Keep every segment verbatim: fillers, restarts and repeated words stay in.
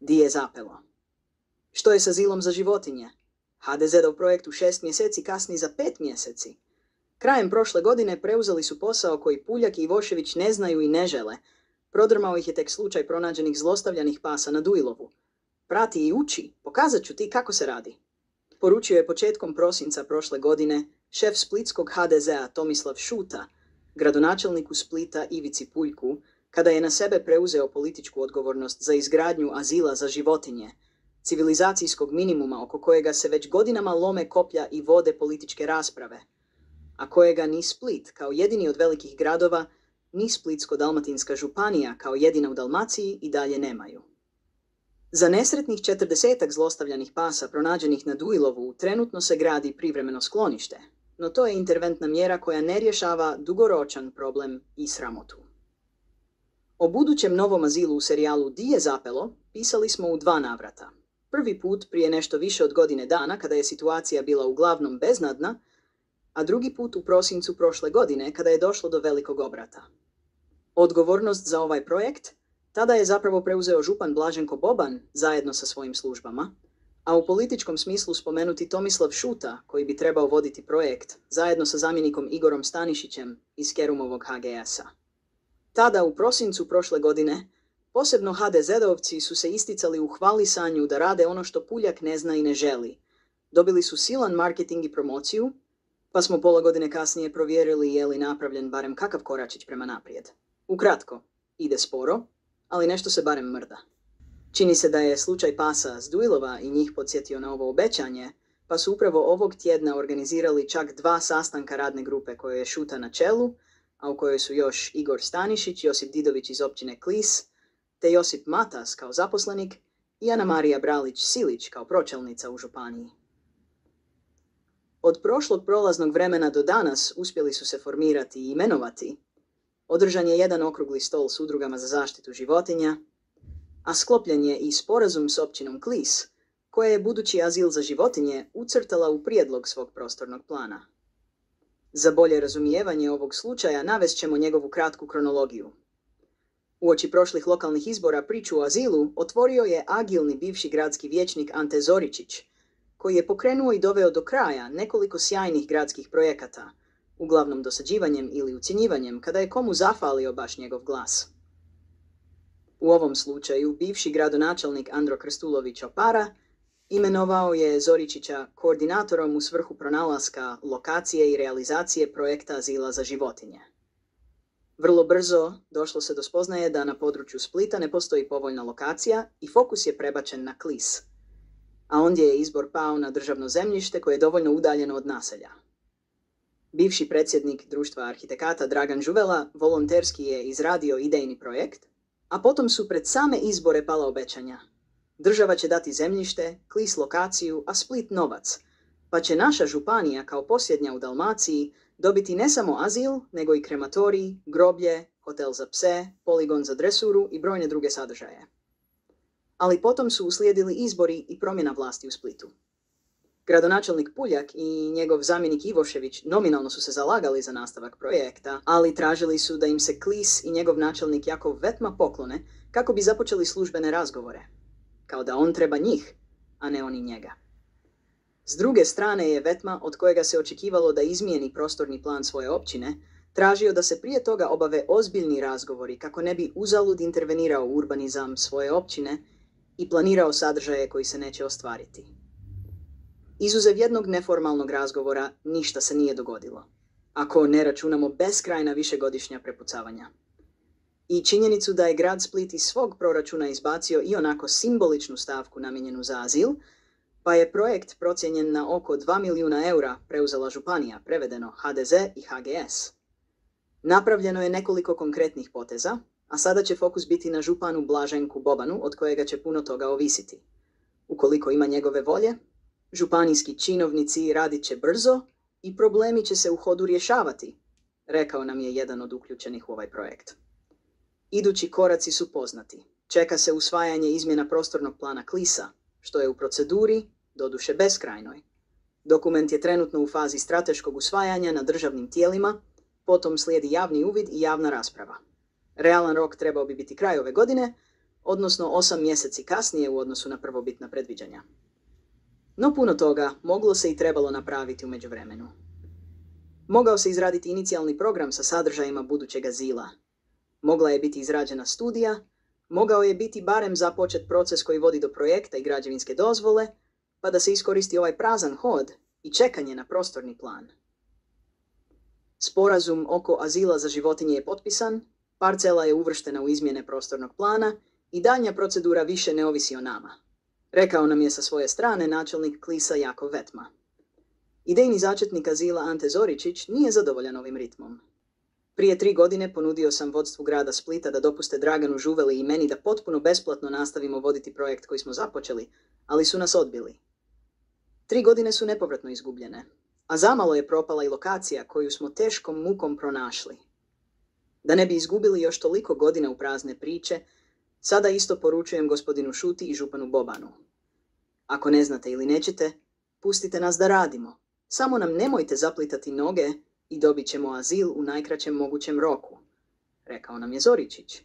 Di je zapelo? Što je sa azilom za životinje? ha de zedov projekt u šest mjeseci kasni za pet mjeseci. Krajem prošle godine preuzeli su posao koji Puljak i Ivošević ne znaju i ne žele. Prodrmao ih je tek slučaj pronađenih zlostavljanih pasa na Duilovu. Prati i uči, pokazat ću ti kako se radi. Poručio je početkom prosinca prošle godine šef splitskog ha de zea Tomislav Šuta, gradonačelniku Splita Ivici Puljku, kada je na sebe preuzeo političku odgovornost za izgradnju azila za životinje, civilizacijskog minimuma oko kojega se već godinama lome koplja i vode političke rasprave, a kojega ni Split kao jedini od velikih gradova, ni Splitsko-dalmatinska županija kao jedina u Dalmaciji i dalje nemaju. Za nesretnih četrdesetak zlostavljanih pasa pronađenih na Duilovu trenutno se gradi privremeno sklonište, no to je interventna mjera koja ne rješava dugoročan problem i sramotu. O budućem novom azilu u serijalu Di je zapelo pisali smo u dva navrata. Prvi put prije nešto više od godine dana kada je situacija bila uglavnom beznadna, a drugi put u prosincu prošle godine kada je došlo do velikog obrata. Odgovornost za ovaj projekt tada je zapravo preuzeo župan Blaženko Boban zajedno sa svojim službama, a u političkom smislu spomenuti Tomislav Šuta, koji bi trebao voditi projekt, zajedno sa zamjenikom Igorom Stanišićem iz Kerumovog ha ge esa. Tada, u prosincu prošle godine, posebno ha de zedovci su se isticali u hvalisanju da rade ono što Puljak ne zna i ne želi. Dobili su silan marketing i promociju, pa smo pola godine kasnije provjerili je li napravljen barem kakav koračić prema naprijed. Ukratko, ide sporo, ali nešto se barem mrda. Čini se da je slučaj pasa s Duilova i njih podsjetio na ovo obećanje, pa su upravo ovog tjedna organizirali čak dva sastanka radne grupe koje je Šuta na čelu, a u kojoj su još Igor Stanišić, Josip Didović iz općine Klis, te Josip Matas kao zaposlenik i Ana Marija Bralić-Silić kao pročelnica u županiji. Od prošlog prolaznog vremena do danas uspjeli su se formirati i imenovati. Održan je jedan okrugli stol s udrugama za zaštitu životinja, a sklopljen je i sporazum s općinom Klis, koja je budući azil za životinje ucrtala u prijedlog svog prostornog plana. Za bolje razumijevanje ovog slučaja navest ćemo njegovu kratku kronologiju. Uoči prošlih lokalnih izbora priču o azilu otvorio je agilni bivši gradski vijećnik Ante Zoričić, koji je pokrenuo i doveo do kraja nekoliko sjajnih gradskih projekata, uglavnom dosađivanjem ili ucjenjivanjem kada je komu zafalio baš njegov glas. U ovom slučaju bivši gradonačelnik Andro Krstulović Opara imenovao je Zoričića koordinatorom u svrhu pronalaska lokacije i realizacije projekta azila za životinje. Vrlo brzo došlo se do spoznaje da na području Splita ne postoji povoljna lokacija i fokus je prebačen na Klis, a ondje je izbor pao na državno zemljište koje je dovoljno udaljeno od naselja. Bivši predsjednik društva arhitekata Dragan Žuvela volonterski je izradio idejni projekt, a potom su pred same izbore pala obećanja. Država će dati zemljište, Klis lokaciju, a Split novac, pa će naša županija kao posljednja u Dalmaciji dobiti ne samo azil, nego i krematorij, groblje, hotel za pse, poligon za dresuru i brojne druge sadržaje. Ali potom su uslijedili izbori i promjena vlasti u Splitu. Gradonačelnik Puljak i njegov zamjenik Ivošević nominalno su se zalagali za nastavak projekta, ali tražili su da im se Klis i njegov načelnik Jakov Vetma poklone kako bi započeli službene razgovore. Kao da on treba njih, a ne oni njega. S druge strane je Vetma, od kojega se očekivalo da izmijeni prostorni plan svoje općine, tražio da se prije toga obave ozbiljni razgovori kako ne bi uzalud intervenirao u urbanizam svoje općine i planirao sadržaje koji se neće ostvariti. Izuzev jednog neformalnog razgovora, ništa se nije dogodilo, ako ne računamo beskrajna višegodišnja prepucavanja. I činjenicu da je grad Split iz svog proračuna izbacio i onako simboličnu stavku namijenjenu za azil, pa je projekt procijenjen na oko dva milijuna eura preuzela županija, prevedeno ha de ze i ha ge es. Napravljeno je nekoliko konkretnih poteza, a sada će fokus biti na županu Blaženku Bobanu, od kojega će puno toga ovisiti. Ukoliko ima njegove volje, županijski činovnici radit će brzo i problemi će se u hodu rješavati, rekao nam je jedan od uključenih u ovaj projekt. Idući koraci su poznati. Čeka se usvajanje izmjena prostornog plana Klisa, što je u proceduri, doduše beskrajnoj. Dokument je trenutno u fazi strateškog usvajanja na državnim tijelima, potom slijedi javni uvid i javna rasprava. Realan rok trebao bi biti kraj ove godine, odnosno osam mjeseci kasnije u odnosu na prvobitna predviđanja. No puno toga moglo se i trebalo napraviti u međuvremenu. Mogao se izraditi inicijalni program sa sadržajima budućeg azila. Mogla je biti izrađena studija, mogao je biti barem započet proces koji vodi do projekta i građevinske dozvole, pa da se iskoristi ovaj prazan hod i čekanje na prostorni plan. Sporazum oko azila za životinje je potpisan, parcela je uvrštena u izmjene prostornog plana i daljnja procedura više ne ovisi o nama. Rekao nam je sa svoje strane načelnik Klisa Jakov Vetma. Idejni začetnik azila Ante Zoričić nije zadovoljan ovim ritmom. Prije tri godine ponudio sam vodstvu grada Splita da dopuste Draganu Žuveli i meni da potpuno besplatno nastavimo voditi projekt koji smo započeli, ali su nas odbili. Tri godine su nepovratno izgubljene, a zamalo je propala i lokacija koju smo teškom mukom pronašli. Da ne bi izgubili još toliko godina u prazne priče, sada isto poručujem gospodinu Šuti i županu Bobanu. Ako ne znate ili nećete, pustite nas da radimo. Samo nam nemojte zaplitati noge i dobit ćemo azil u najkraćem mogućem roku, rekao nam je Zoričić.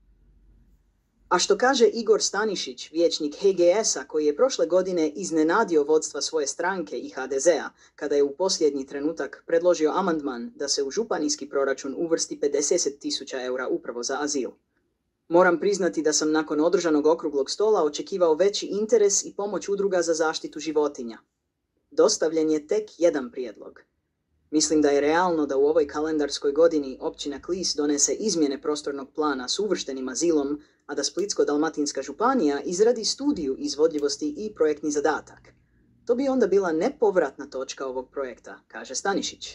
A što kaže Igor Stanišić, vijećnik H G S-a, koji je prošle godine iznenadio vodstva svoje stranke i H D Z-a, kada je u posljednji trenutak predložio amandman da se u županijski proračun uvrsti pedeset tisuća eura upravo za azil. Moram priznati da sam nakon održanog okruglog stola očekivao veći interes i pomoć udruga za zaštitu životinja. Dostavljen je tek jedan prijedlog. Mislim da je realno da u ovoj kalendarskoj godini općina Klis donese izmjene prostornog plana s uvrštenim azilom, a da Splitsko-dalmatinska županija izradi studiju izvodljivosti i projektni zadatak. To bi onda bila nepovratna točka ovog projekta, kaže Stanišić.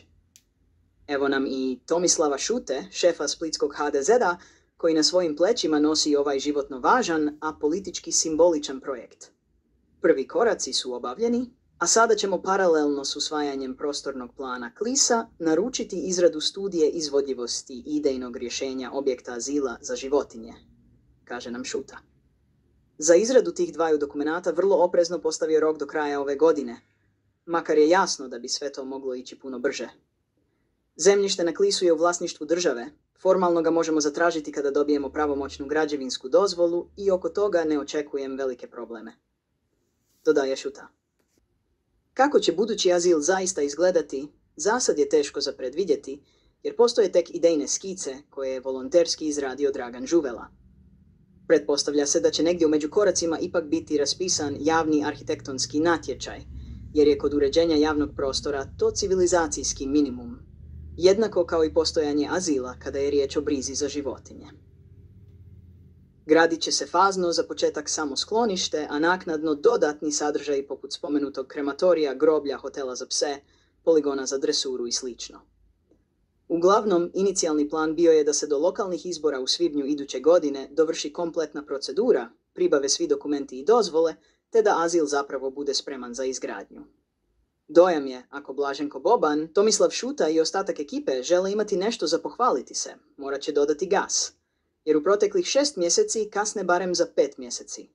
Evo nam i Tomislava Šute, šefa splitskog H D Z-a, koji na svojim plećima nosi ovaj životno važan, a politički simboličan projekt. Prvi koraci su obavljeni, a sada ćemo paralelno s usvajanjem prostornog plana Klisa naručiti izradu studije izvodljivosti i idejnog rješenja objekta azila za životinje, kaže nam Šuta. Za izradu tih dvaju dokumenata vrlo oprezno postavio rok do kraja ove godine, makar je jasno da bi sve to moglo ići puno brže. Zemljište na Klisu je u vlasništvu države, formalno ga možemo zatražiti kada dobijemo pravomoćnu građevinsku dozvolu i oko toga ne očekujem velike probleme, dodaje Šuta. Kako će budući azil zaista izgledati, zasad je teško za predvidjeti, jer postoje tek idejne skice koje je volonterski izradio Dragan Žuvela. Pretpostavlja se da će negdje u među koracima ipak biti raspisan javni arhitektonski natječaj, jer je kod uređenja javnog prostora to civilizacijski minimum, jednako kao i postojanje azila kada je riječ o brizi za životinje. Gradit će se fazno za početak samo sklonište, a naknadno dodatni sadržaji poput spomenutog krematorija, groblja, hotela za pse, poligona za dresuru i sl. Uglavnom, inicijalni plan bio je da se do lokalnih izbora u svibnju iduće godine dovrši kompletna procedura, pribave svi dokumenti i dozvole, te da azil zapravo bude spreman za izgradnju. Dojam je, ako Blaženko Boban, Tomislav Šuta i ostatak ekipe žele imati nešto za pohvaliti se, morat će dodati gas, jer u proteklih šest mjeseci kasne barem za pet mjeseci.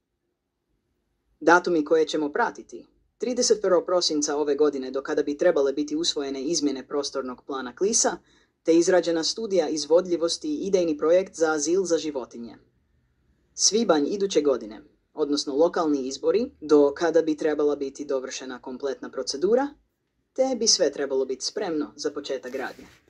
Datumi koje ćemo pratiti, trideset prvog prosinca ove godine do kada bi trebale biti usvojene izmjene prostornog plana Klisa, te izrađena studija izvodljivosti i idejni projekt za azil za životinje. Svibanj iduće godine, odnosno lokalni izbori, do kada bi trebala biti dovršena kompletna procedura, te bi sve trebalo biti spremno za početak gradnje.